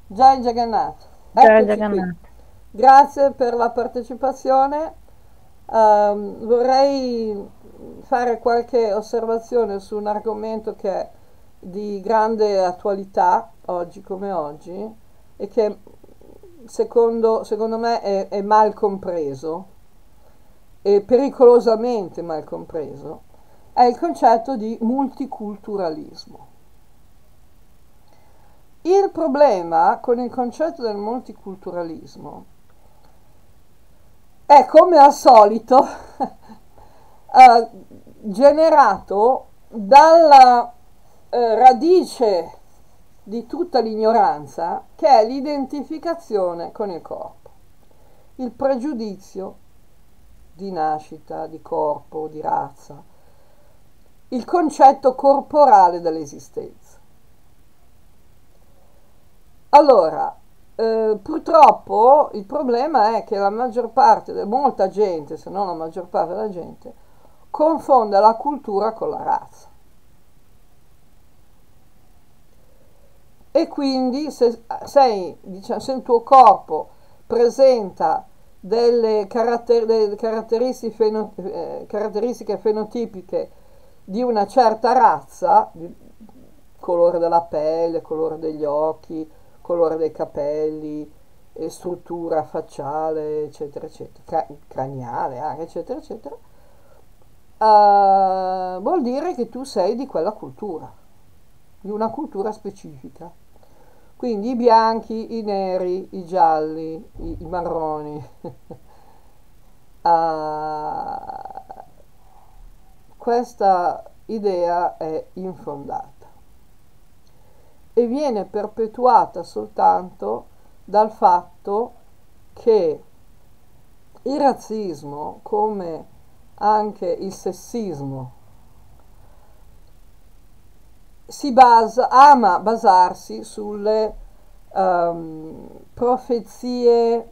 Jai Jagannath, Jai eccoci qui. Jagannath. Grazie per la partecipazione. Vorrei fare qualche osservazione su un argomento che è di grande attualità oggi come oggi e che secondo me è mal compreso e pericolosamente mal compreso, è il concetto di multiculturalismo. Il problema con il concetto del multiculturalismo è, come al solito, eh, generato dalla radice di tutta l'ignoranza, che è l'identificazione con il corpo, il pregiudizio di nascita, di corpo, di razza, il concetto corporale dell'esistenza. Allora, purtroppo il problema è che la maggior parte, molta gente, se non la maggior parte della gente, confonde la cultura con la razza. E quindi diciamo, se il tuo corpo presenta delle caratteristiche fenotipiche di una certa razza, colore della pelle, colore degli occhi, colore dei capelli, struttura facciale, eccetera, eccetera, craniale anche, eccetera, eccetera, vuol dire che tu sei di quella cultura, di una cultura specifica. Quindi i bianchi, i neri, i gialli, i marroni. Questa idea è infondata e viene perpetuata soltanto dal fatto che il razzismo, come anche il sessismo, ama basarsi sulle profezie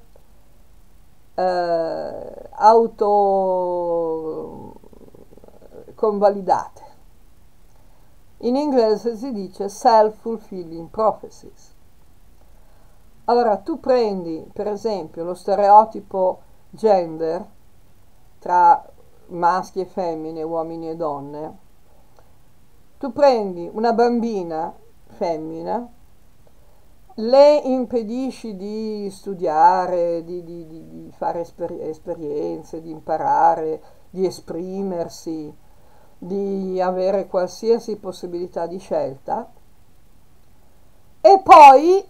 autoconvalidate. In inglese si dice self-fulfilling prophecies. Allora, tu prendi per esempio lo stereotipo gender tra maschi e femmine, uomini e donne. Tu prendi una bambina femmina, le impedisci di studiare, di fare esperienze, di imparare, di esprimersi, di avere qualsiasi possibilità di scelta, e poi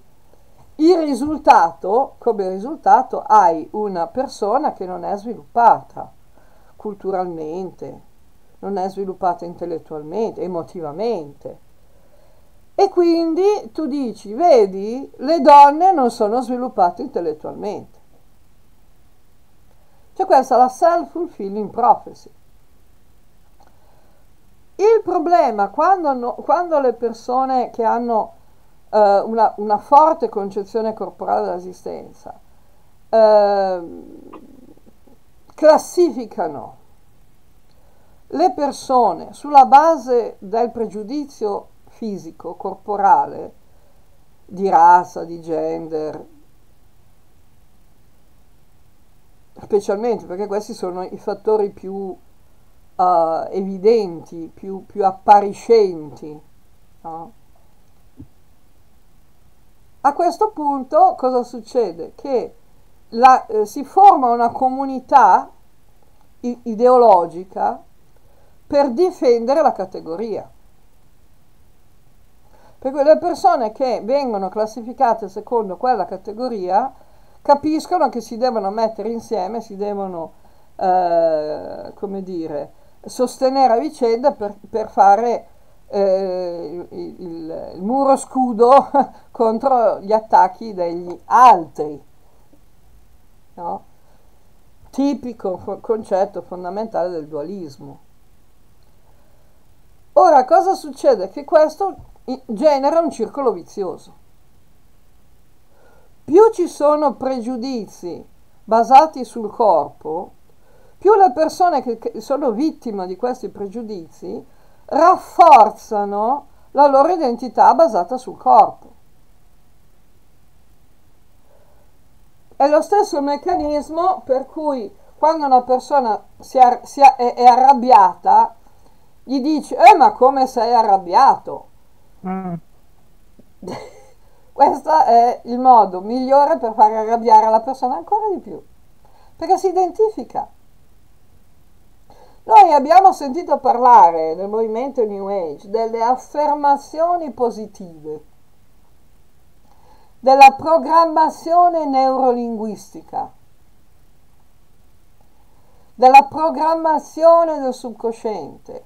come risultato hai una persona che non è sviluppata culturalmente, non è sviluppata intellettualmente, emotivamente. E quindi tu dici, vedi, le donne non sono sviluppate intellettualmente. C'è questa la self-fulfilling prophecy. Il problema quando le persone che hanno una forte concezione corporale dell'esistenza eh, classificano le persone sulla base del pregiudizio fisico, corporale, di razza, di gender, specialmente perché questi sono i fattori più evidenti, più appariscenti, no? A questo punto cosa succede? Che si forma una comunità ideologica per difendere la categoria. Per cui le persone che vengono classificate secondo quella categoria capiscono che si devono mettere insieme, si devono, come dire, sostenere a vicenda per fare il muro scudo contro gli attacchi degli altri, no? Tipico concetto fondamentale del dualismo. Ora, cosa succede? Che questo genera un circolo vizioso. Più ci sono pregiudizi basati sul corpo, più le persone che sono vittime di questi pregiudizi rafforzano la loro identità basata sul corpo. È lo stesso meccanismo per cui quando una persona è arrabbiata, gli dici, ma come sei arrabbiato? Mm. Questo è il modo migliore per far arrabbiare la persona ancora di più, perché si identifica. Noi abbiamo sentito parlare nel movimento New Age delle affermazioni positive, della programmazione neurolinguistica, della programmazione del subconsciente,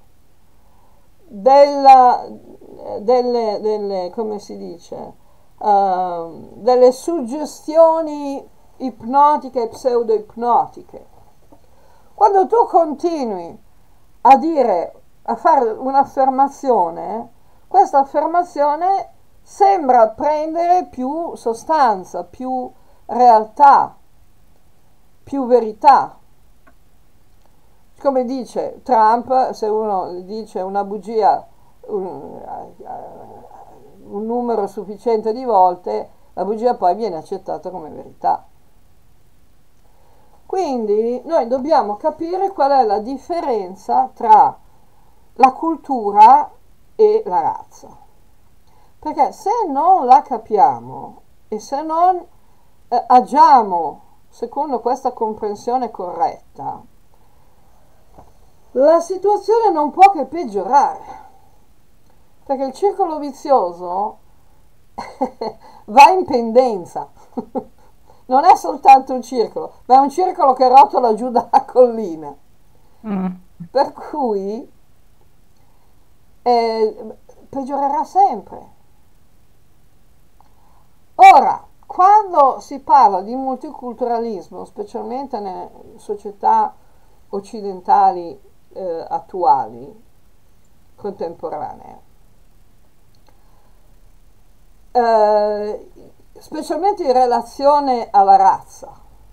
come si dice, delle suggestioni ipnotiche e pseudo-ipnotiche. Quando tu continui a fare un'affermazione, questa affermazione sembra prendere più sostanza, più realtà, più verità. Come dice Trump, se uno dice una bugia un numero sufficiente di volte, la bugia poi viene accettata come verità. Quindi noi dobbiamo capire qual è la differenza tra la cultura e la razza. Perché se non la capiamo e se non agiamo secondo questa comprensione corretta, la situazione non può che peggiorare. Perché il circolo vizioso va in pendenza. Non è soltanto un circolo, ma è un circolo che rotola giù dalla collina. Mm. Per cui peggiorerà sempre. Ora, quando si parla di multiculturalismo, specialmente nelle società occidentali attuali, contemporanee, eh, specialmente in relazione alla razza,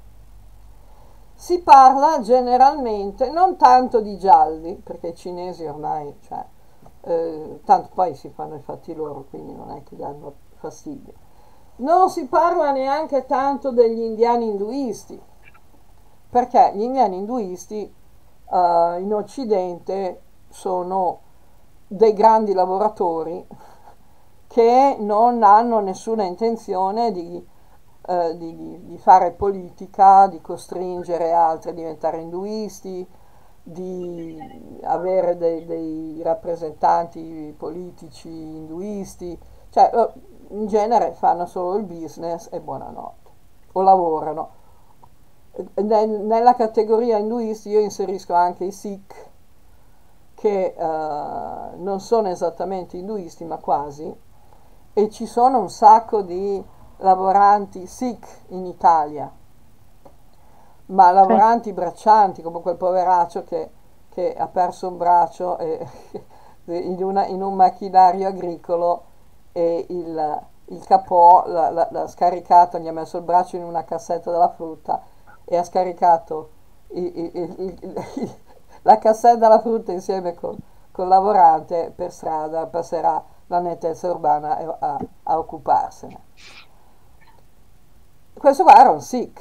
si parla generalmente non tanto di gialli, perché i cinesi ormai, cioè, tanto poi si fanno i fatti loro, quindi non è che danno fastidio. Non si parla neanche tanto degli indiani induisti, perché gli indiani induisti in Occidente sono dei grandi lavoratori che non hanno nessuna intenzione di fare politica, di costringere altri a diventare induisti, di avere dei rappresentanti politici induisti, cioè in genere fanno solo il business e buonanotte, o lavorano. Nella categoria induisti io inserisco anche i Sikh, che non sono esattamente induisti ma quasi, e ci sono un sacco di lavoranti Sikh in Italia, ma Sì. lavoranti braccianti come quel poveraccio che ha perso un braccio in un macchinario agricolo e il capò l'ha scaricato, gli ha messo il braccio in una cassetta della frutta e ha scaricato la cassetta della frutta insieme col lavorante per strada, passerà la nettezza urbana a occuparsene. Questo qua era un Sikh.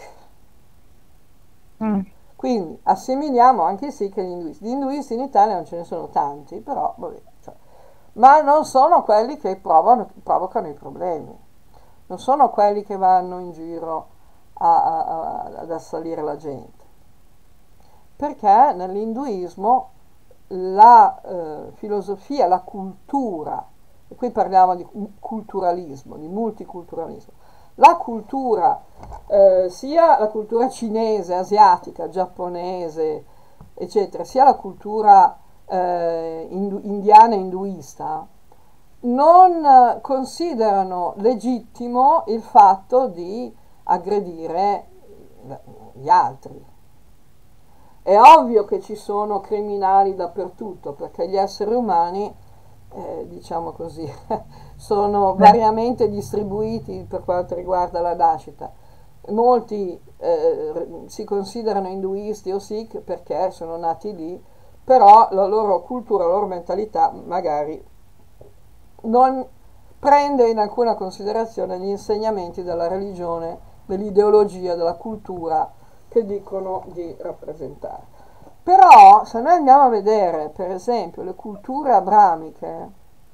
Mm. Quindi assimiliamo anche i Sikh agli induisti. Gli induisti in Italia non ce ne sono tanti, però vabbè, cioè, ma non sono quelli che provocano i problemi, non sono quelli che vanno in giro ad assalire la gente, perché nell'induismo la filosofia, la cultura, e qui parliamo di culturalismo, di multiculturalismo, la cultura, sia la cultura cinese, asiatica, giapponese, eccetera, sia la cultura indiana e induista, non considerano legittimo il fatto di aggredire gli altri. È ovvio che ci sono criminali dappertutto, perché gli esseri umani, diciamo così, sono Beh, variamente distribuiti per quanto riguarda la nascita. Molti si considerano induisti o sikh perché sono nati lì, però la loro cultura, la loro mentalità magari non prende in alcuna considerazione gli insegnamenti della religione dell'ideologia, della cultura che dicono di rappresentare. Però se noi andiamo a vedere per esempio le culture abramiche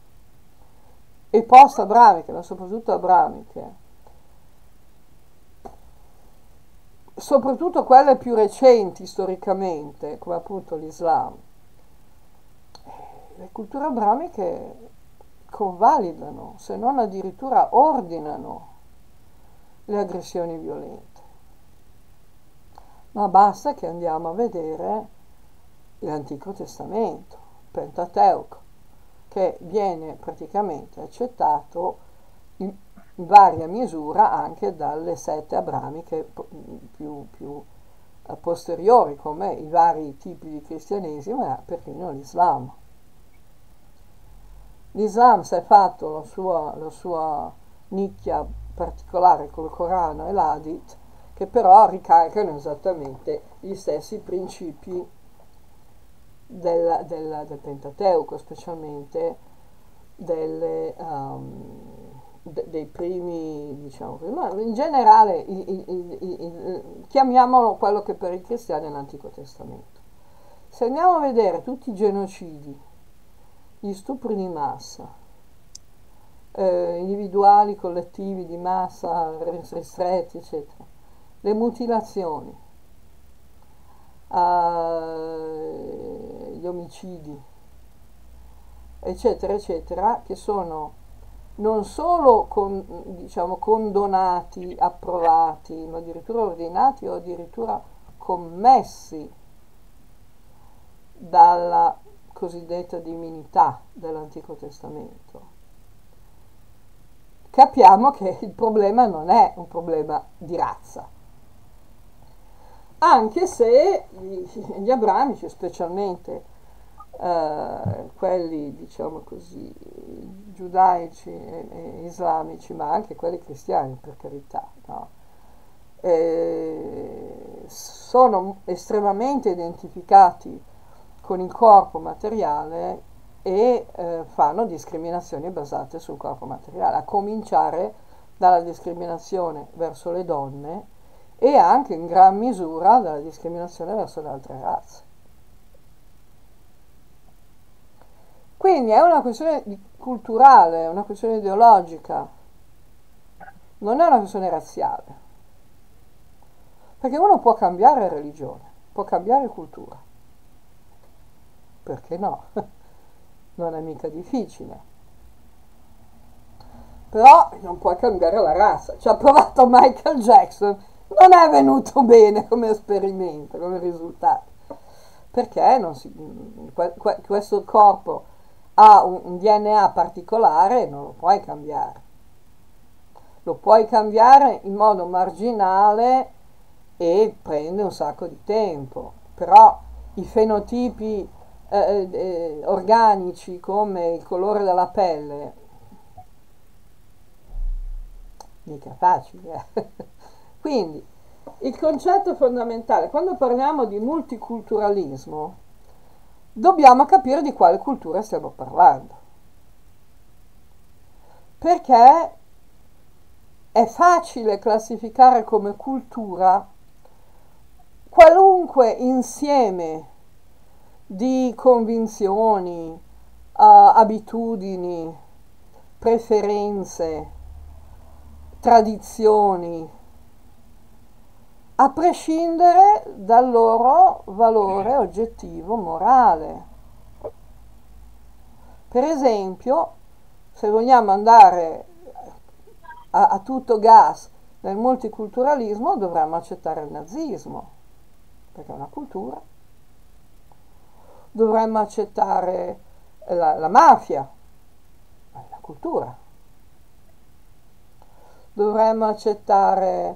e post-abramiche, ma soprattutto abramiche, soprattutto quelle più recenti storicamente, come appunto l'Islam, le culture abramiche convalidano, se non addirittura ordinano le aggressioni violente. Ma basta che andiamo a vedere l'Antico Testamento, il Pentateuco, che viene praticamente accettato in varia misura anche dalle sette abramiche più posteriori, come i vari tipi di cristianesimo e perfino l'Islam. L'Islam si è fatto la sua nicchia particolare col Corano e l'Hadith, che però ricaricano esattamente gli stessi principi del Pentateuco, specialmente dei primi, diciamo, ma in generale chiamiamolo quello che per i cristiani è l'Antico Testamento. Se andiamo a vedere tutti i genocidi, gli stupri di massa, individuali, collettivi, di massa, ristretti, eccetera, le mutilazioni, gli omicidi, eccetera, eccetera, che sono non solo diciamo, condonati, approvati, ma addirittura ordinati o addirittura commessi dalla cosiddetta divinità dell'Antico Testamento, capiamo che il problema non è un problema di razza, anche se gli abramici, specialmente quelli, diciamo così, giudaici e islamici, ma anche quelli cristiani, per carità, no? Sono estremamente identificati con il corpo materiale e fanno discriminazioni basate sul corpo materiale, a cominciare dalla discriminazione verso le donne e anche in gran misura dalla discriminazione verso le altre razze. Quindi è una questione culturale, è una questione ideologica, non è una questione razziale, perché uno può cambiare religione, può cambiare cultura, perché no? Non è mica difficile. Però non puoi cambiare la razza. Ci ha provato Michael Jackson, non è venuto bene come esperimento, come risultato, perché non questo corpo ha un DNA particolare e non lo puoi cambiare. Lo puoi cambiare in modo marginale e prende un sacco di tempo, però i fenotipi organici come il colore della pelle, mica facile. Quindi il concetto fondamentale, quando parliamo di multiculturalismo, dobbiamo capire di quale cultura stiamo parlando, perché è facile classificare come cultura qualunque insieme di convinzioni, abitudini, preferenze, tradizioni, a prescindere dal loro valore oggettivo morale. Per esempio, se vogliamo andare a tutto gas nel multiculturalismo, dovremmo accettare il nazismo, perché è una cultura. Dovremmo accettare la mafia, è una cultura. Dovremmo accettare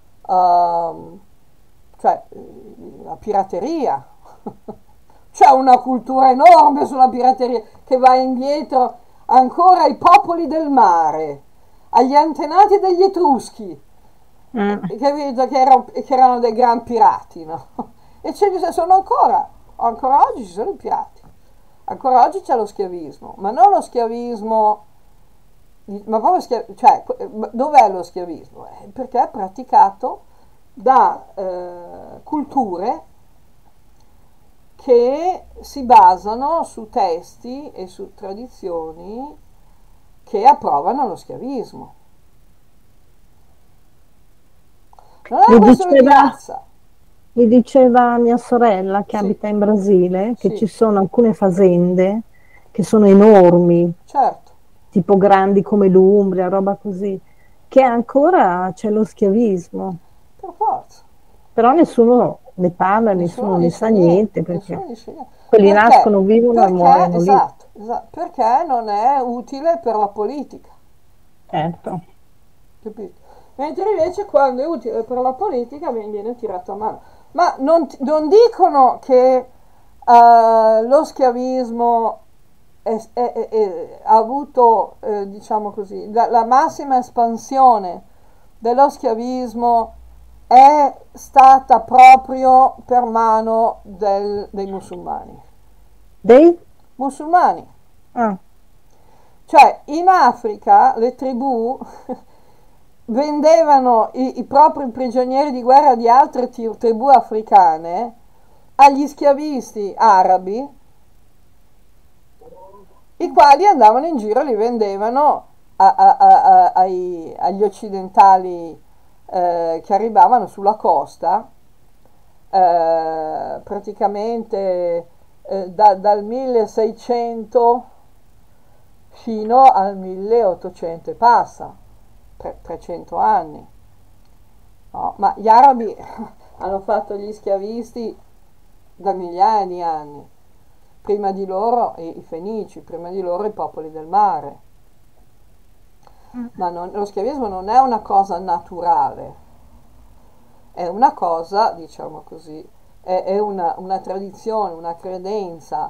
cioè, la pirateria. C'è una cultura enorme sulla pirateria che va indietro ancora ai popoli del mare, agli antenati degli Etruschi, che erano dei gran pirati, no? E ce ne sono ancora oggi ci sono i pirati, ancora oggi c'è lo schiavismo, ma non lo schiavismo ma proprio cioè, dov'è lo schiavismo? Perché è praticato da culture che si basano su testi e su tradizioni che approvano lo schiavismo. Non è Mi una questione di diceva, razza. mi diceva mia sorella che Sì, abita in Brasile che sì, ci sono alcune fazende che sono enormi, certo, tipo grandi come l'Umbria, roba così, che ancora c'è lo schiavismo, per forza. però nessuno ne parla, Nessuno nessuno ne dice sa niente niente, nessuno perché dice niente. quelli Perché? nascono, vivono e Perché, muoiono lì. esatto, perché non è utile per la politica, Certo. capito? Mentre invece quando è utile per la politica viene tirato a mano. Ma non dicono che lo schiavismo ha avuto, diciamo così, la massima espansione dello schiavismo è stata proprio per mano dei musulmani. Dei? Musulmani. Ah, Cioè, in Africa le tribù vendevano i propri prigionieri di guerra di altre tribù africane agli schiavisti arabi, i quali andavano in giro e li vendevano agli occidentali che arrivavano sulla costa, praticamente dal 1600 fino al 1800 e passa, 300 anni. No? Ma gli arabi hanno fatto gli schiavisti da migliaia di anni, prima di loro i fenici, prima di loro i popoli del mare. Ma lo schiavismo non è una cosa naturale, è una cosa, diciamo così, è una tradizione, una credenza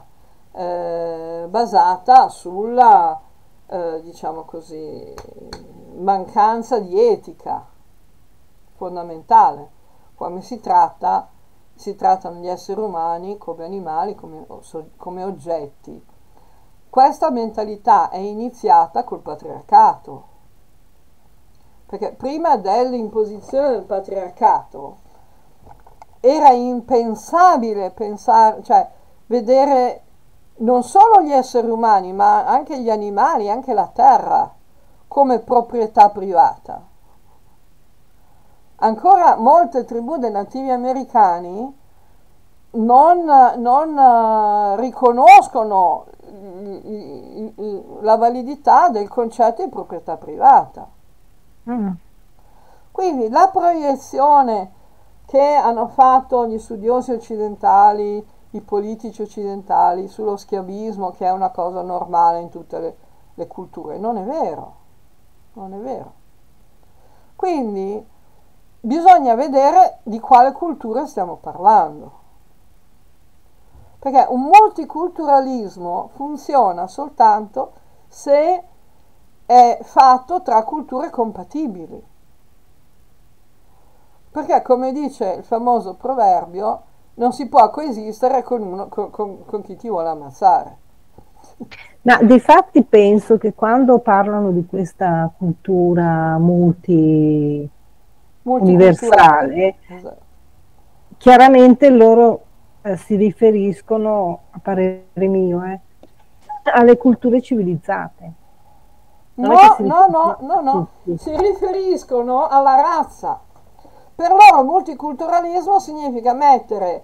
basata sulla, diciamo così, mancanza di etica fondamentale. Come si trattano gli esseri umani come animali, come oggetti. Questa mentalità è iniziata col patriarcato, perché prima dell'imposizione del patriarcato era impensabile pensare, cioè vedere non solo gli esseri umani, ma anche gli animali, anche la terra, come proprietà privata. Ancora molte tribù dei nativi americani non riconoscono la validità del concetto di proprietà privata. ah. Quindi la proiezione che hanno fatto gli studiosi occidentali, i politici occidentali sullo schiavismo, che è una cosa normale in tutte le culture, non è vero, non è vero. Quindi bisogna vedere di quale cultura stiamo parlando, perché un multiculturalismo funziona soltanto se è fatto tra culture compatibili. Perché, come dice il famoso proverbio, non si può coesistere con chi ti vuole ammazzare. Ma difatti penso che quando parlano di questa cultura multi Multiculturale. universale, Esatto. chiaramente loro si riferiscono, a parere mio, alle culture civilizzate. Non è che No, si no, no, riferiscono a no, no. tutti. Si riferiscono alla razza. Per loro multiculturalismo significa mettere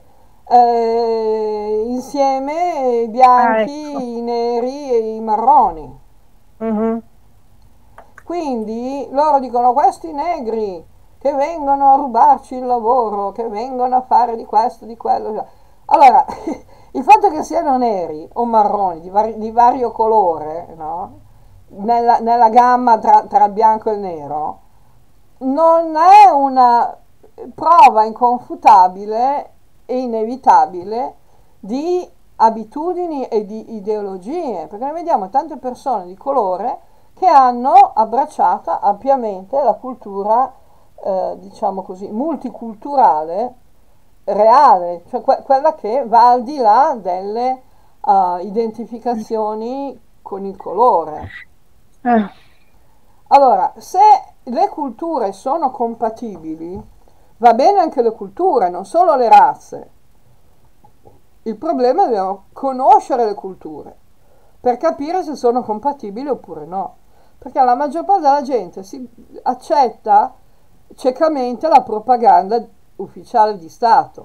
insieme i Ah, ecco. bianchi, i neri e i marroni. Mhm. Quindi loro dicono questi negri che vengono a rubarci il lavoro, che vengono a fare di questo, di quello. Allora, il fatto che siano neri o marroni di vario colore, no? Nella gamma tra il bianco e il nero, non è una prova inconfutabile e inevitabile di abitudini e di ideologie, perché noi vediamo tante persone di colore che hanno abbracciato ampiamente la cultura, diciamo così, multiculturale reale, cioè quella che va al di là delle identificazioni con il colore. Ah. Allora, se le culture sono compatibili, va bene anche le culture, non solo le razze. Il problema è che dobbiamo conoscere le culture per capire se sono compatibili oppure no. Perché la maggior parte della gente si accetta ciecamente la propaganda ufficiale di Stato.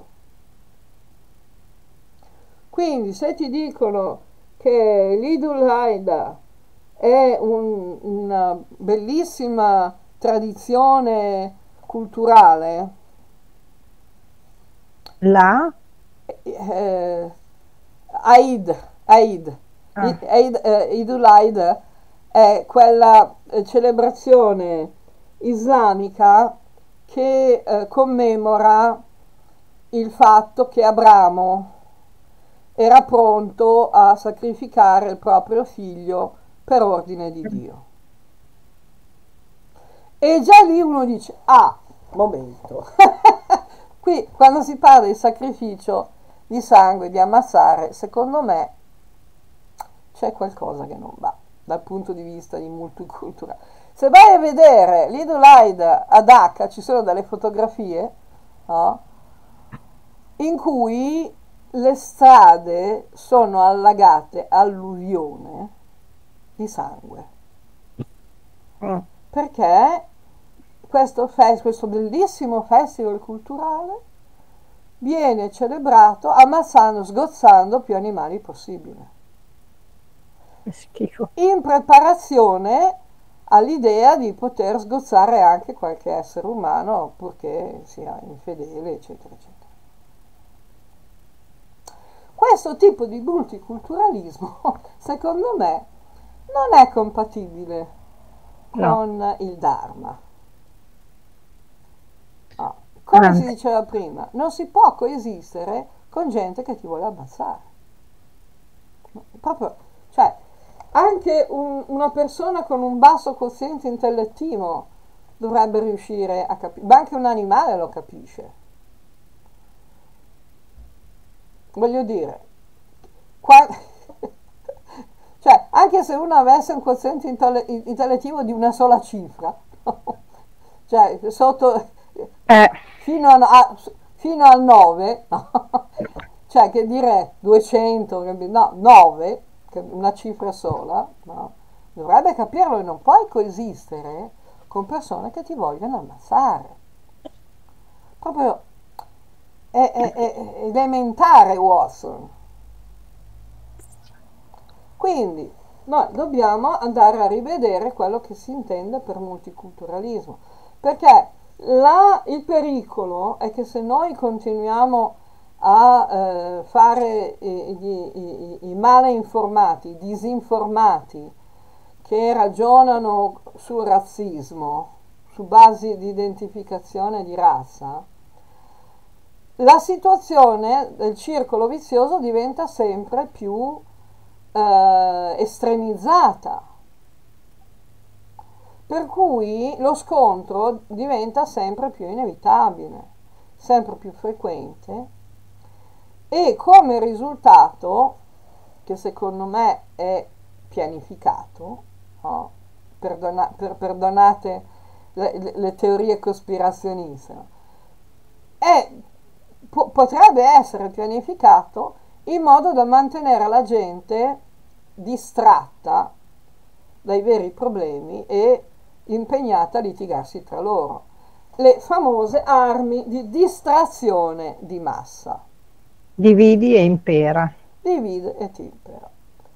Quindi se ti dicono che l'Idul Adha è una bellissima tradizione culturale, La? eh, Eid, Eid, Ah, Idul Adha è quella celebrazione islamica che commemora il fatto che Abramo era pronto a sacrificare il proprio figlio per ordine di Dio. E già lì uno dice, ah, momento. Qui quando si parla di sacrificio di sangue, di ammazzare, secondo me c'è qualcosa che non va dal punto di vista di multiculturale. Se vai a vedere l'Idul Adha a Dhaka ci sono delle fotografie, no? In cui le strade sono allagate alluvione di sangue. mm, Perché questo bellissimo festival culturale viene celebrato ammazzando, sgozzando più animali possibile, che schifo. in preparazione all'idea di poter sgozzare anche qualche essere umano purché sia infedele, eccetera, eccetera. Questo tipo di multiculturalismo, secondo me, non è compatibile No, con il Dharma. No. Come si anzi, diceva prima, non si può coesistere con gente che ti vuole ammazzare. Proprio, cioè, anche una persona con un basso quoziente intellettivo dovrebbe riuscire a capire, ma anche un animale lo capisce. Voglio dire, qua, cioè, anche se uno avesse un quoziente intellettivo di una sola cifra, cioè sotto, eh, fino, fino al 9, no? Cioè che dire 200, no, 9, che è una cifra sola, no? Dovrebbe capirlo e non puoi coesistere con persone che ti vogliono ammazzare. Proprio è elementare, Watson. Quindi noi dobbiamo andare a rivedere quello che si intende per multiculturalismo, perché il pericolo è che se noi continuiamo a fare i male informati, i disinformati che ragionano sul razzismo, su basi di identificazione di razza, la situazione del circolo vizioso diventa sempre più estremizzata, per cui lo scontro diventa sempre più inevitabile, sempre più frequente e come risultato, che secondo me è pianificato, no? Perdonate le teorie cospirazioniste, no? Potrebbe essere pianificato in modo da mantenere la gente distratta dai veri problemi e impegnata a litigarsi tra loro. Le famose armi di distrazione di massa. dividi e impera. Divide e timpera.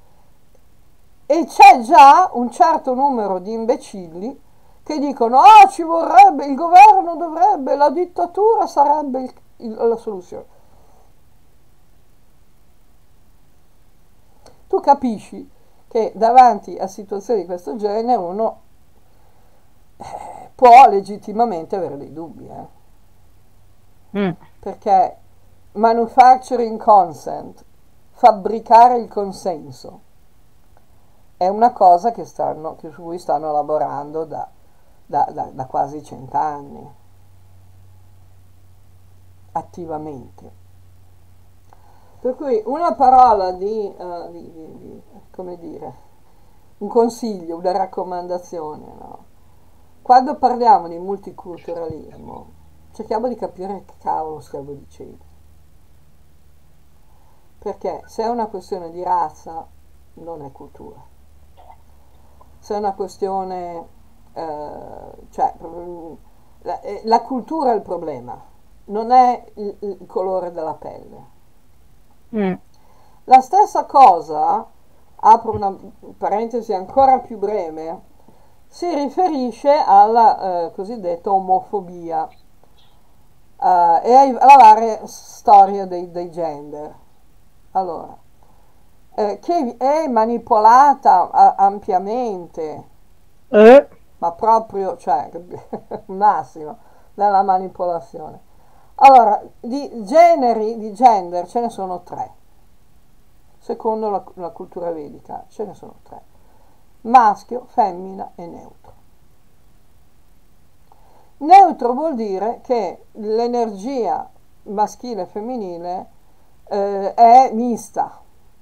E c'è già un certo numero di imbecilli che dicono: ah, ci vorrebbe, il governo dovrebbe, la dittatura sarebbe la soluzione. Tu capisci che davanti a situazioni di questo genere uno può legittimamente avere dei dubbi, Mm. perché manufacturing consent, fabbricare il consenso, è una cosa su cui stanno lavorando da quasi 100 anni, attivamente. Per cui una parola come dire, un consiglio, una raccomandazione, no? quando parliamo di multiculturalismo, cerchiamo di capire che cavolo stiamo dicendo. Perché se è una questione di razza, non è cultura. Se è una questione, cioè, la cultura è il problema, non è il colore della pelle. Mm. La stessa cosa, apro una parentesi ancora più breve, si riferisce alla cosiddetta omofobia e alla varia storia dei gender. Allora, che è manipolata ampiamente, Eh, ma proprio, cioè, massimo della manipolazione. Allora, di generi, di gender, ce ne sono tre. Secondo la cultura vedica, ce ne sono tre. Maschio, femmina e neutro. Neutro vuol dire che l'energia maschile e femminile è mista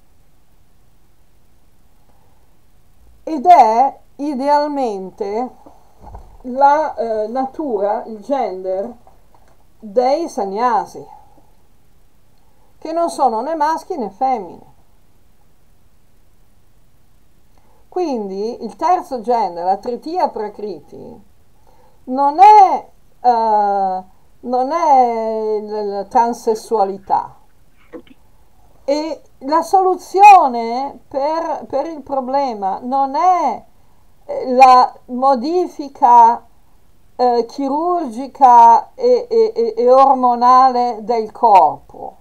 ed è idealmente la natura, il gender dei sannyasi, che non sono né maschi né femmine. Quindi il terzo genere, la Tritiya Prakriti, non è, non è la transessualità. E la soluzione per il problema non è la modifica chirurgica e ormonale del corpo.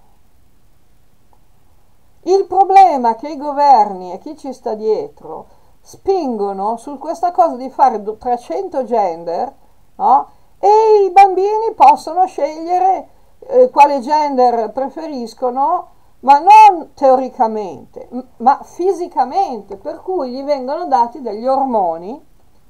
Il problema è che i governi e chi ci sta dietro spingono su questa cosa di fare 300 gender, no? E i bambini possono scegliere quale gender preferiscono, ma non teoricamente, ma fisicamente, per cui gli vengono dati degli ormoni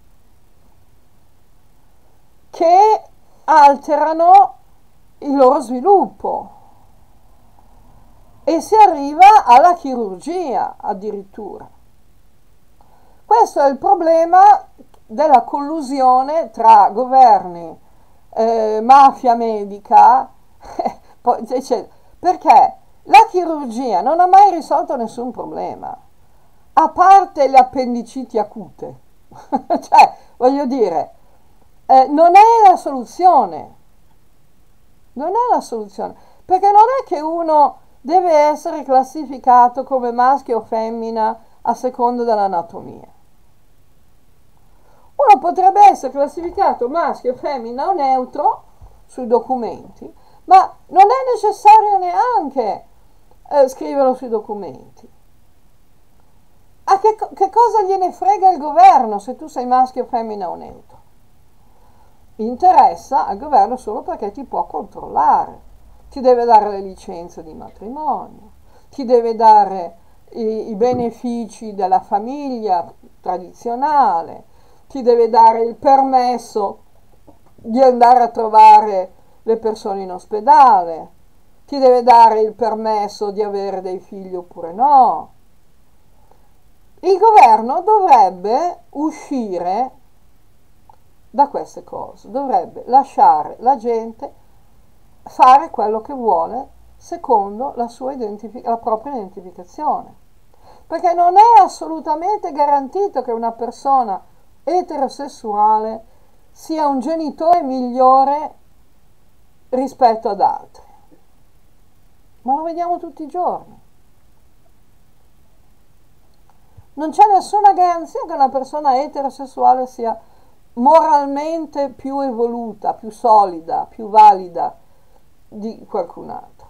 che alterano il loro sviluppo e si arriva alla chirurgia addirittura. Questo è il problema della collusione tra governi, mafia medica, perché la chirurgia non ha mai risolto nessun problema, a parte le appendiciti acute. Cioè, voglio dire, non è la soluzione, non è la soluzione, perché non è che uno deve essere classificato come maschio o femmina a seconda dell'anatomia. Uno potrebbe essere classificato maschio, femmina o neutro sui documenti, ma non è necessario neanche scriverlo sui documenti. A che cosa gliene frega il governo se tu sei maschio, femmina o neutro? Interessa al governo solo perché ti può controllare, ti deve dare le licenze di matrimonio, ti deve dare i benefici della famiglia tradizionale, ti deve dare il permesso di andare a trovare le persone in ospedale, ti deve dare il permesso di avere dei figli oppure no. Il governo dovrebbe uscire da queste cose, dovrebbe lasciare la gente fare quello che vuole secondo la propria identificazione, perché non è assolutamente garantito che una persona eterosessuale sia un genitore migliore rispetto ad altri, ma lo vediamo tutti i giorni. Non c'è nessuna garanzia che una persona eterosessuale sia moralmente più evoluta, più solida, più valida di qualcun altro.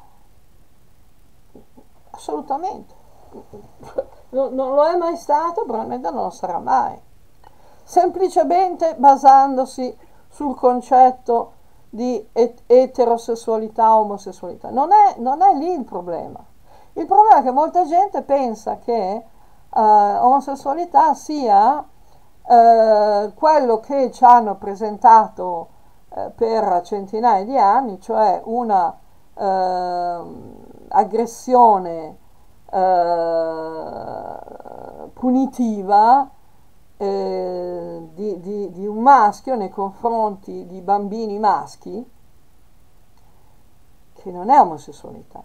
Assolutamente. Non lo è mai stato, probabilmente non lo sarà mai. Semplicemente basandosi sul concetto di eterosessualità, omosessualità. Non è lì il problema. Il problema è che molta gente pensa che omosessualità sia quello che ci hanno presentato per centinaia di anni, cioè una aggressione punitiva di un maschio nei confronti di bambini maschi, che non è omosessualità,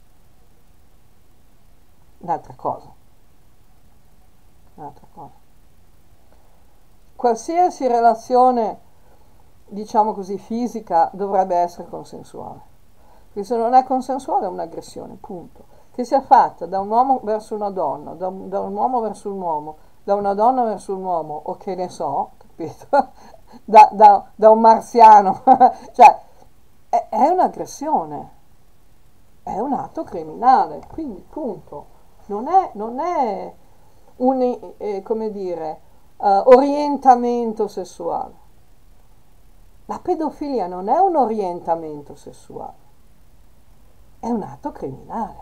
un'altra cosa, un'altra cosa. Qualsiasi relazione, diciamo così, fisica dovrebbe essere consensuale, perché se non è consensuale è un'aggressione, punto. Che sia fatta da un uomo verso una donna, da un uomo verso un uomo, da una donna verso un uomo, o che ne so, capito? Da un marziano, cioè è un'aggressione, è un atto criminale, quindi punto. Non è un, come dire, orientamento sessuale. La pedofilia non è un orientamento sessuale, è un atto criminale.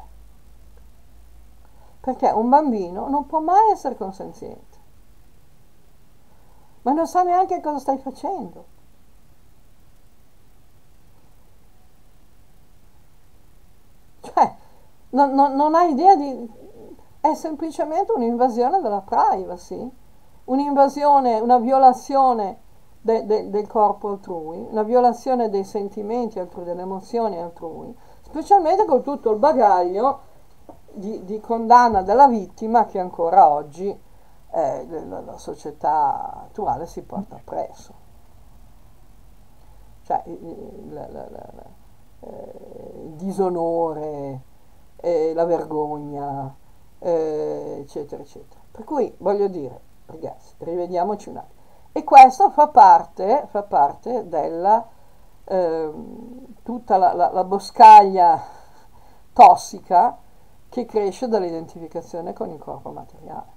Perché un bambino non può mai essere consenziente, ma non sa neanche cosa stai facendo. Cioè, non ha idea di... è semplicemente un'invasione della privacy, un'invasione, una violazione del corpo altrui, una violazione dei sentimenti altrui, delle emozioni altrui, specialmente con tutto il bagaglio di condanna della vittima che ancora oggi la società attuale si porta appresso. Cioè il disonore, la vergogna, eccetera, eccetera. Per cui voglio dire, ragazzi, rivediamoci un attimo. E questo fa parte della tutta la boscaglia tossica che cresce dall'identificazione con il corpo materiale.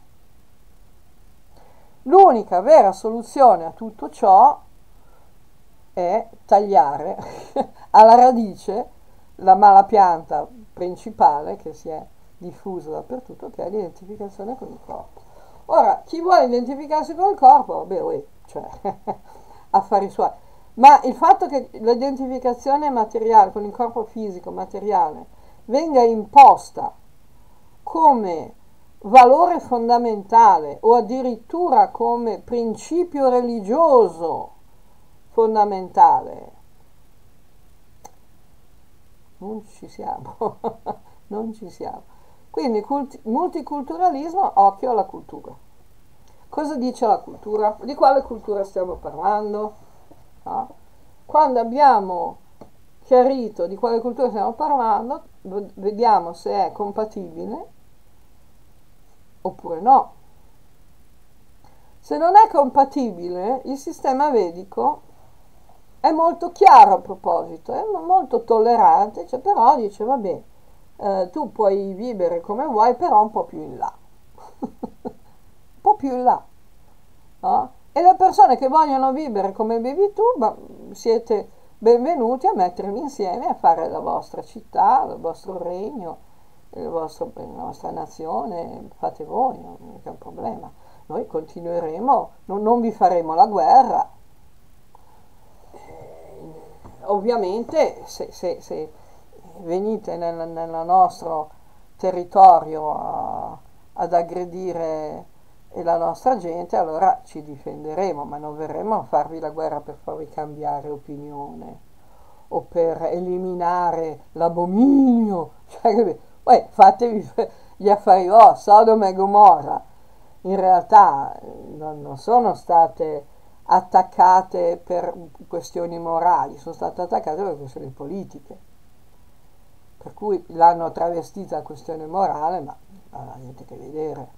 L'unica vera soluzione a tutto ciò è tagliare alla radice la malapianta principale che si è diffusa dappertutto, che è l'identificazione con il corpo. Ora, chi vuole identificarsi con il corpo, vabbè, cioè, affari suoi. Ma il fatto che l'identificazione materiale con il corpo fisico, materiale, venga imposta come valore fondamentale o addirittura come principio religioso fondamentale, non ci siamo, non ci siamo. Quindi multiculturalismo, occhio alla cultura. Cosa dice la cultura? Di quale cultura stiamo parlando? No? Quando abbiamo chiarito di quale cultura stiamo parlando, vediamo se è compatibile oppure no. Se non è compatibile, il sistema vedico è molto chiaro a proposito, è molto tollerante, cioè però dice vabbè, tu puoi vivere come vuoi, però un po' più in là. Un po' più in là. No? E le persone che vogliono vivere come vivi tu, siete benvenuti a mettervi insieme a fare la vostra città, il vostro regno, la vostra nazione, fate voi, non è un problema. Noi continueremo, non vi faremo la guerra. Ovviamente se venite nel nostro territorio ad aggredire la nostra gente, allora ci difenderemo, ma non verremo a farvi la guerra per farvi cambiare opinione o per eliminare l'abominio. Cioè, fatevi gli affari vostri, Sodoma e Gomorra. In realtà non sono state attaccate per questioni morali, sono state attaccate per questioni politiche. Per cui l'hanno travestita a questione morale, ma non ha niente a che vedere.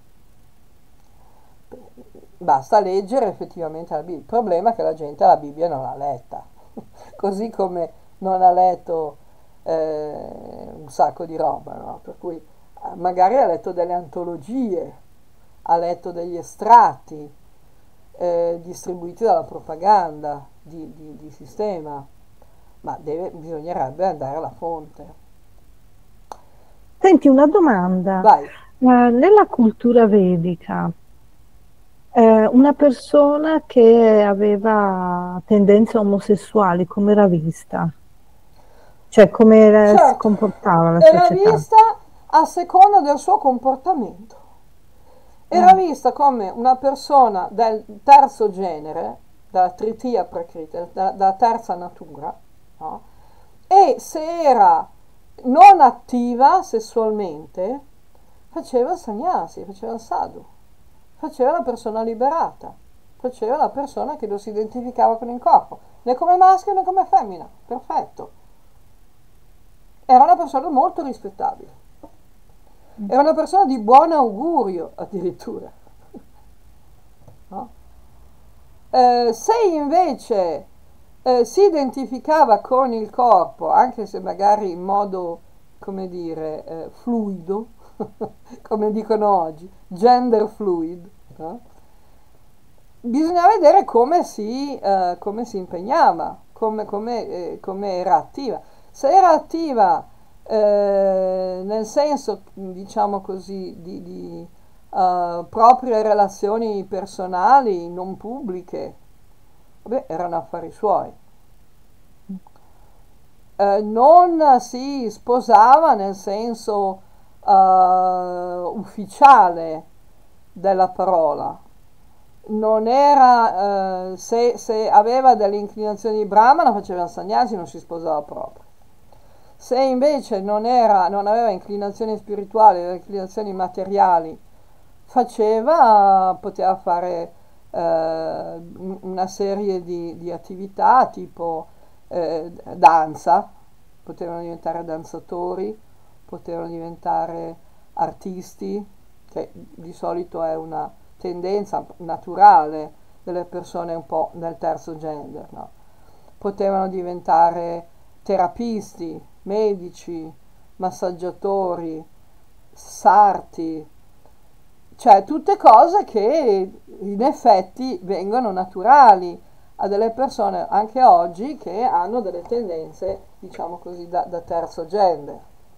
Basta leggere effettivamente la Bibbia. Il problema è che la gente la Bibbia non l'ha letta, così come non ha letto un sacco di roba, no? Per cui magari ha letto delle antologie, ha letto degli estratti distribuiti dalla propaganda di sistema, ma bisognerebbe andare alla fonte. Senti, una domanda. Vai. Nella cultura vedica, una persona che aveva tendenze omosessuali, come era vista? Cioè, come si Certo, comportava la era società? vista a seconda del suo comportamento. era vista come una persona del terzo genere, dalla Tritiya Prakriti, dalla terza natura, no? E se era non attiva sessualmente, faceva il sannyasi, faceva il sadhu, faceva la persona liberata, faceva la persona che non si identificava con il corpo, né come maschio né come femmina, perfetto. Era una persona molto rispettabile, era una persona di buon augurio addirittura. No? Se invece si identificava con il corpo, anche se magari in modo, come dire, fluido, come dicono oggi, gender fluid, no? Bisogna vedere come si impegnava, come era attiva. Se era attiva nel senso, diciamo così, di proprie relazioni personali, non pubbliche, vabbè, erano affari suoi. Non si sposava nel senso ufficiale della parola. Non era, se aveva delle inclinazioni di brahmana faceva il sannyasi, non si sposava proprio. Se invece non aveva inclinazioni spirituali, aveva inclinazioni materiali, poteva fare una serie di attività tipo danza, potevano diventare danzatori, potevano diventare artisti, che di solito è una tendenza naturale delle persone un po' nel terzo gender, no? Potevano diventare terapisti, medici, massaggiatori, sarti, cioè tutte cose che in effetti vengono naturali a delle persone anche oggi che hanno delle tendenze, diciamo così, da terzo gender.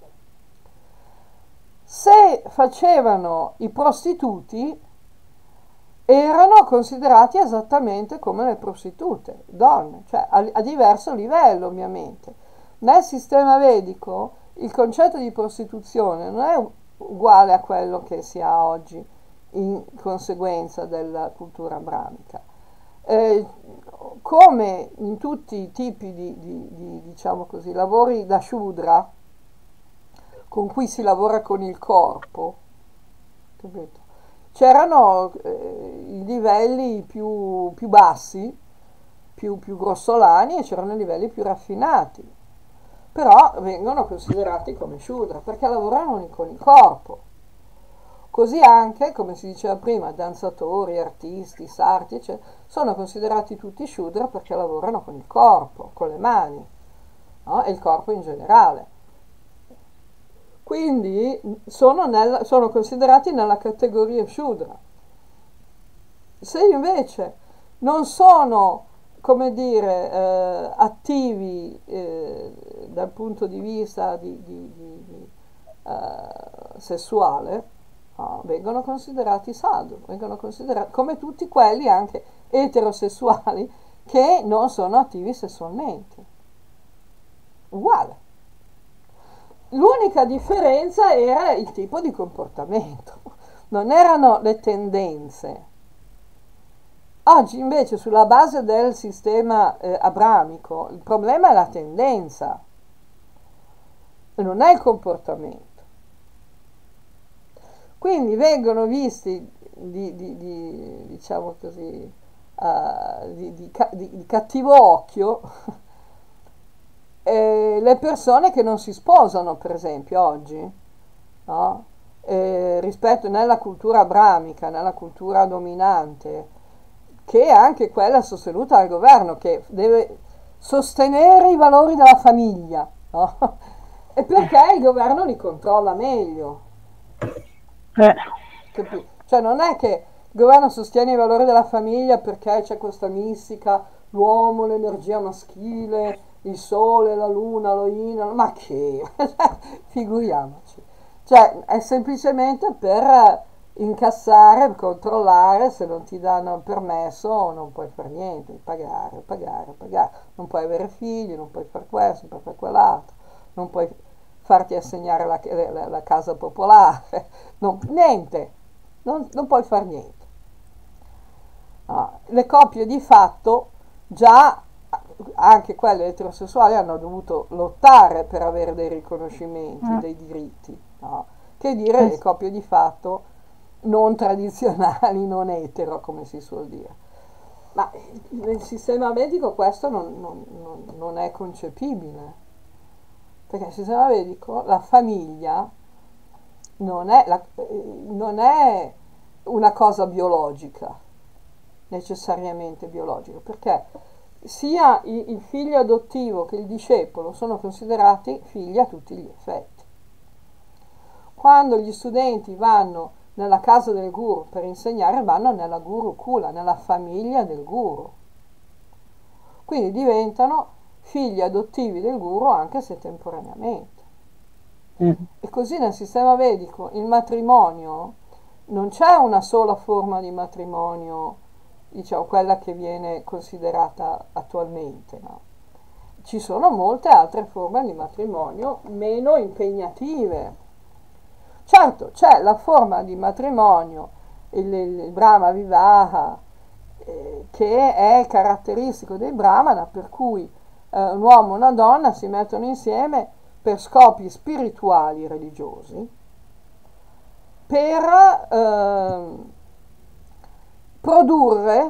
Se facevano i prostituti, erano considerati esattamente come le prostitute, donne, cioè a diverso livello ovviamente. Nel sistema vedico il concetto di prostituzione non è uguale a quello che si ha oggi in conseguenza della cultura brahmica. Come in tutti i tipi diciamo così, lavori da shudra, con cui si lavora con il corpo, capito? C'erano i livelli più bassi, più grossolani, e c'erano i livelli più raffinati, però vengono considerati come shudra perché lavorano con il corpo. Così anche, come si diceva prima, danzatori, artisti, sarti, eccetera, sono considerati tutti shudra perché lavorano con il corpo, con le mani, no? E il corpo in generale. Quindi sono considerati nella categoria shudra. Se invece non sono, come dire, attivi dal punto di vista sessuale, no, vengono considerati sadhu, vengono considerati come tutti quelli anche eterosessuali che non sono attivi sessualmente. Uguale. L'unica differenza era il tipo di comportamento, non erano le tendenze. Oggi invece sulla base del sistema abramico il problema è la tendenza, non è il comportamento. Quindi vengono visti diciamo così, di cattivo occhio le persone che non si sposano, per esempio, oggi, no? Rispetto nella cultura abramica, nella cultura dominante, che è anche quella sostenuta dal governo, che deve sostenere i valori della famiglia, no? E perché il governo li controlla meglio. Cioè non è che il governo sostiene i valori della famiglia perché c'è questa mistica, l'uomo, l'energia maschile, il sole, la luna, lo yin, ma che? Figuriamoci. Cioè è semplicemente per incassare, controllare, se non ti danno il permesso non puoi fare niente, pagare, non puoi avere figli, non puoi fare questo, non puoi fare quell'altro, non puoi farti assegnare la casa popolare, niente. non puoi fare niente. No, le coppie di fatto già, anche quelle eterosessuali, hanno dovuto lottare per avere dei riconoscimenti, dei diritti, no? Che dire le coppie di fatto non tradizionali, non etero, come si suol dire. Ma nel sistema medico questo non è concepibile, perché nel sistema medico la famiglia non è una cosa biologica, necessariamente biologica, perché sia il figlio adottivo che il discepolo sono considerati figli a tutti gli effetti. Quando gli studenti vanno nella casa del guru per insegnare, vanno nella gurukula, nella famiglia del guru. Quindi diventano figli adottivi del guru anche se temporaneamente. E così nel sistema vedico il matrimonio, non c'è una sola forma di matrimonio, diciamo quella che viene considerata attualmente, no? Ci sono molte altre forme di matrimonio meno impegnative. Certo, c'è la forma di matrimonio, il Brahma Vivaha, che è caratteristico dei Brahmana, per cui un uomo e una donna si mettono insieme per scopi spirituali e religiosi, per produrre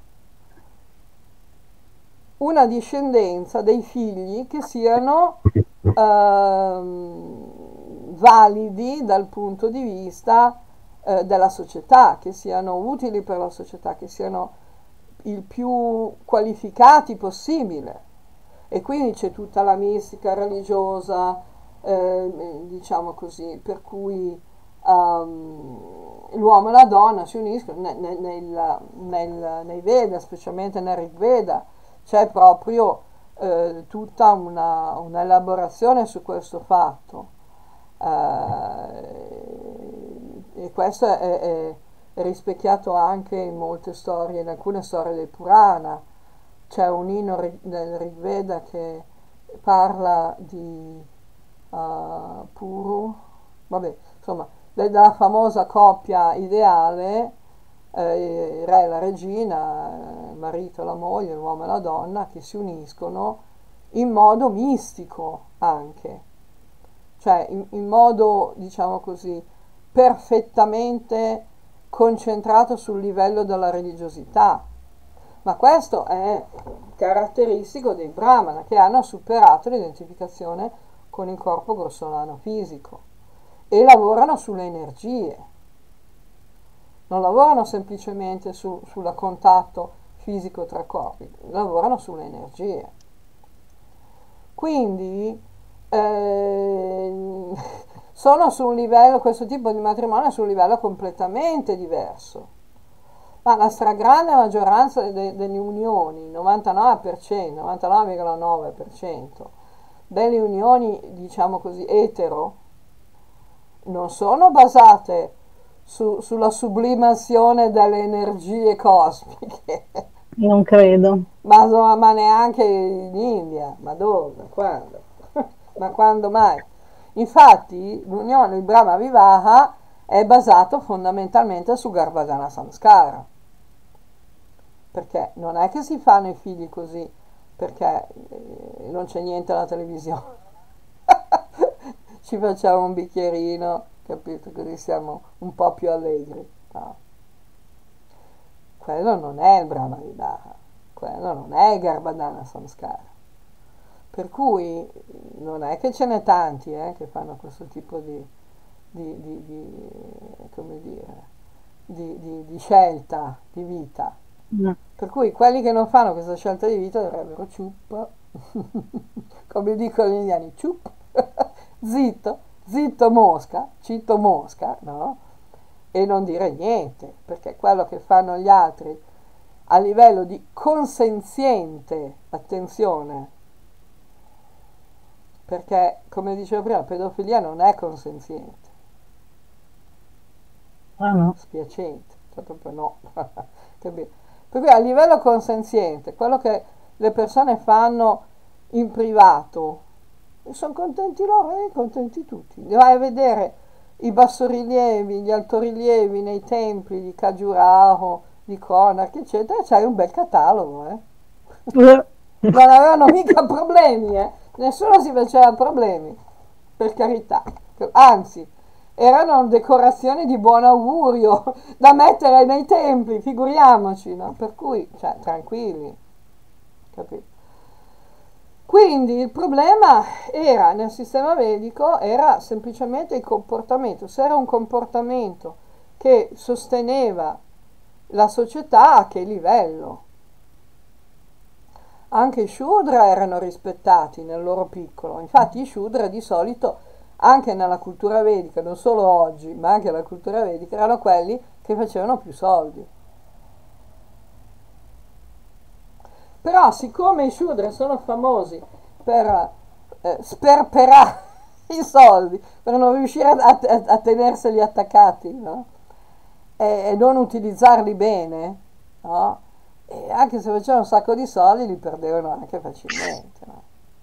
una discendenza dei figli che siano validi dal punto di vista della società, che siano utili per la società, che siano il più qualificati possibile. E quindi c'è tutta la mistica religiosa, diciamo così, per cui l'uomo e la donna si uniscono nei Veda, specialmente nel Rig Veda, c'è proprio tutta un'elaborazione su questo fatto. E questo è rispecchiato anche in molte storie, in alcune storie del Purana. C'è un inno nel Rig Veda che parla di Puru, vabbè, insomma, della famosa coppia ideale, il re e la regina, il marito e la moglie, l'uomo e la donna, che si uniscono in modo mistico anche, cioè in modo, diciamo così, perfettamente concentrato sul livello della religiosità. Ma questo è caratteristico dei Brahmana, che hanno superato l'identificazione con il corpo grossolano fisico e lavorano sulle energie, non lavorano semplicemente sul contatto fisico tra corpi, lavorano sulle energie. Quindi sono su un livello, questo tipo di matrimonio è su un livello completamente diverso. Ma la stragrande maggioranza delle unioni, 99%, 99,9% delle unioni, diciamo così, etero, non sono basate sulla sublimazione delle energie cosmiche. Non credo. Ma neanche in India. Ma dove? Quando? Ma quando mai? Infatti l'unione, il Brahma Vivaha, è basato fondamentalmente su Garbhadana Samskara. Perché non è che si fanno i figli così perché non c'è niente alla televisione. Ci facciamo un bicchierino, capito? Così siamo un po' più allegri. No. Quello non è il Brahma Vivaha, quello non è il Garbhadana Samskara. Per cui non è che ce n'è tanti che fanno questo tipo come dire, di scelta di vita. No. Per cui quelli che non fanno questa scelta di vita dovrebbero ciup, come dicono gli indiani, ciup, zitto, zitto mosca, citto mosca, no? E non dire niente, perché quello che fanno gli altri a livello di consenziente, attenzione, perché come dicevo prima, la pedofilia non è consenziente, No. spiacente, cioè proprio no. Capito? Per cui a livello consenziente, quello che le persone fanno in privato, e sono contenti loro e contenti tutti. Vai a vedere i bassorilievi, gli altorilievi nei templi di Khajuraho, di Konark, eccetera, c'hai un bel catalogo, eh. Non avevano mica problemi, eh. Nessuno si faceva problemi, per carità. Anzi, erano decorazioni di buon augurio da mettere nei templi, figuriamoci, no? Per cui, cioè, tranquilli, capito? Quindi il problema era nel sistema vedico, era semplicemente il comportamento. Se era un comportamento che sosteneva la società, a che livello? Anche i Shudra erano rispettati nel loro piccolo. Infatti i Shudra di solito, anche nella cultura vedica, non solo oggi, ma anche nella cultura vedica, erano quelli che facevano più soldi. Però siccome i Shudra sono famosi per sperperare i soldi, per non riuscire a tenerseli attaccati, no? E non utilizzarli bene, no? E anche se facevano un sacco di soldi li perdevano anche facilmente, no?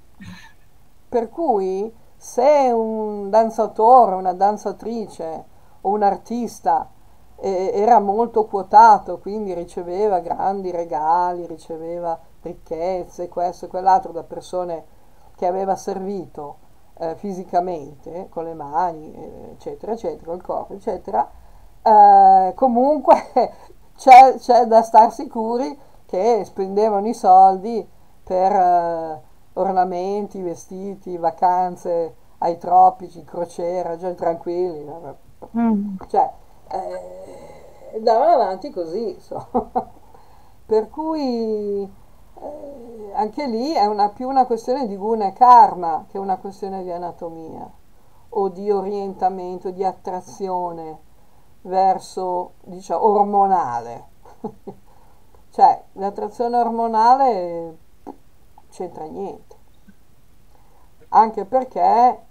Per cui se un danzatore, una danzatrice o un artista era molto quotato, quindi riceveva grandi regali, riceveva ricchezze, questo e quell'altro da persone che aveva servito fisicamente, con le mani, eccetera, eccetera, col corpo, eccetera, comunque c'è da star sicuri che spendevano i soldi per ornamenti, vestiti, vacanze ai tropici, crociera, già tranquilli, no? Cioè, andavano avanti così, insomma. Per cui anche lì è più una questione di guna e karma che una questione di anatomia o di orientamento, di attrazione verso, diciamo, ormonale. Cioè, l'attrazione ormonale c'entra niente, anche perché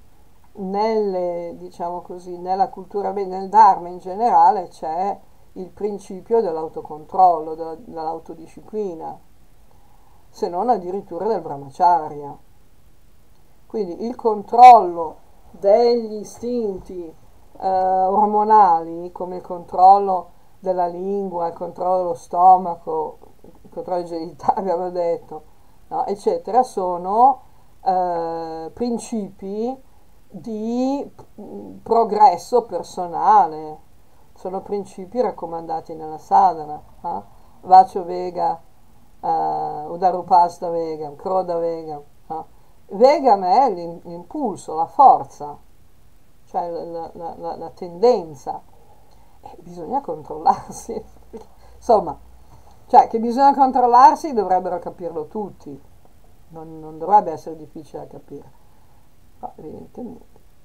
diciamo così, nella cultura, nel Dharma in generale c'è il principio dell'autocontrollo, dell'autodisciplina, se non addirittura del brahmacharya. Quindi il controllo degli istinti ormonali, come il controllo della lingua, il controllo dello stomaco, il controllo dei genitali, abbiamo detto, no, eccetera, sono principi di progresso personale, sono principi raccomandati nella sadhana, Vacio Vega, Udarupasta Vegam, Kroda Vegam. Vegam è l'impulso, la forza, cioè la tendenza. Bisogna controllarsi. Insomma, cioè che bisogna controllarsi dovrebbero capirlo tutti, non dovrebbe essere difficile da capire, ma evidentemente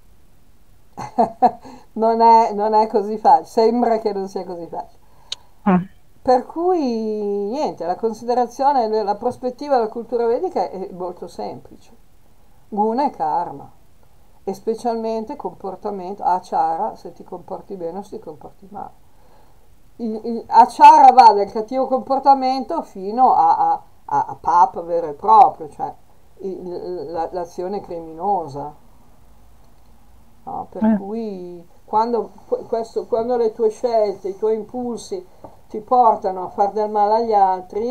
non è così facile, sembra che non sia così facile. Per cui niente, la considerazione, la prospettiva della cultura vedica è molto semplice: guna e karma, e specialmente comportamento, achara, se ti comporti bene o se ti comporti male. Achara va dal cattivo comportamento fino a pap vero e proprio, cioè l'azione criminosa. No? Per cui quando le tue scelte, i tuoi impulsi ti portano a far del male agli altri,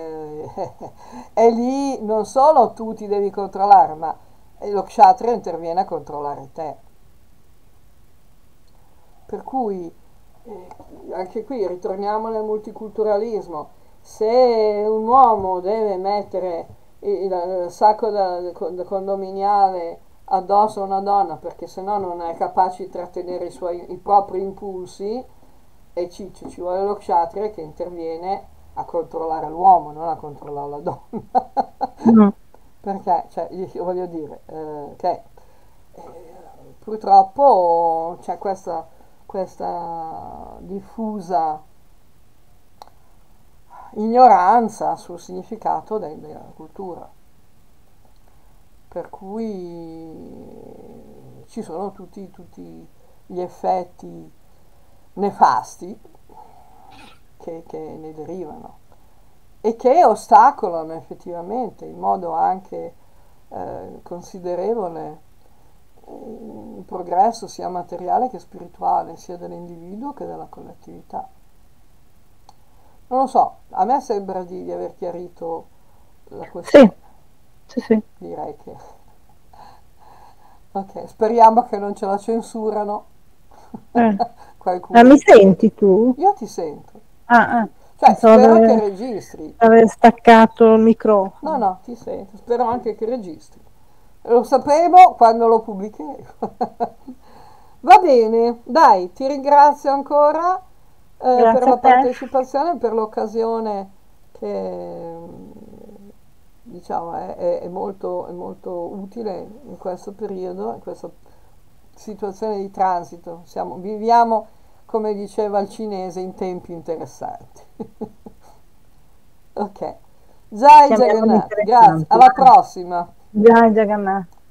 è lì non solo tu ti devi controllare, ma lo kshatriya interviene a controllare te. Per cui anche qui ritorniamo nel multiculturalismo: se un uomo deve mettere il sacco condominiale addosso a una donna perché sennò non è capace di trattenere i propri impulsi, e ci vuole lo kshatriya che interviene a controllare l'uomo, non a controllare la donna. Perché, cioè, io voglio dire che purtroppo c'è questa diffusa ignoranza sul significato della cultura, per cui ci sono tutti gli effetti nefasti che ne derivano e che ostacolano effettivamente in modo anche considerevole il progresso sia materiale che spirituale, sia dell'individuo che della collettività. Non lo so, a me sembra di aver chiarito la Sì, questione. sì, sì. Direi che... Ok, speriamo che non ce la censurano Eh. Ma qualcuno. mi senti tu? Io ti sento. Ah, Cioè, pensavo di spero che registri. aver staccato il No, microfono. no, ti sento. Spero anche che registri. Lo sapremo quando lo pubblicheremo. Va bene, dai, ti ringrazio ancora per Grazie a la te. partecipazione, per l'occasione che diciamo è molto utile in questo periodo, in questa situazione di transito. Viviamo, come diceva il cinese, in tempi interessanti. Ok, Jai Chiamiamoli Jagannath, grazie, interessanti. alla prossima. Già, Jagannath.